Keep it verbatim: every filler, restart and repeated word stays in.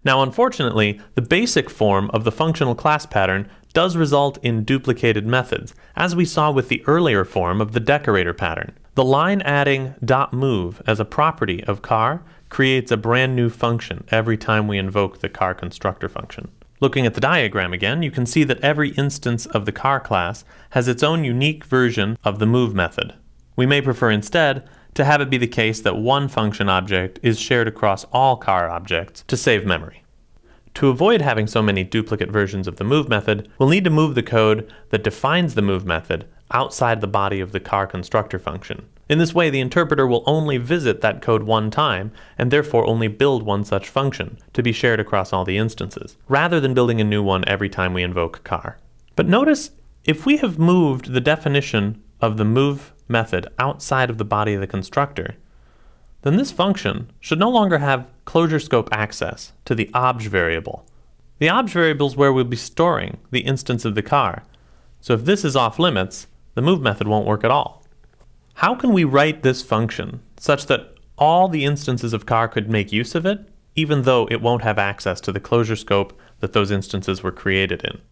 Now unfortunately, the basic form of the functional class pattern does result in duplicated methods, as we saw with the earlier form of the decorator pattern. The line adding .move as a property of car creates a brand new function every time we invoke the car constructor function. Looking at the diagram again, you can see that every instance of the car class has its own unique version of the move method. We may prefer instead to have it be the case that one function object is shared across all car objects to save memory. To avoid having so many duplicate versions of the move method, we'll need to move the code that defines the move method outside the body of the car constructor function. In this way, the interpreter will only visit that code one time and therefore only build one such function to be shared across all the instances, rather than building a new one every time we invoke car. But notice, if we have moved the definition of the move method outside of the body of the constructor, then this function should no longer have closure scope access to the obj variable. The obj variable is where we'll be storing the instance of the car. So if this is off limits, the move method won't work at all. How can we write this function such that all the instances of car could make use of it, even though it won't have access to the closure scope that those instances were created in?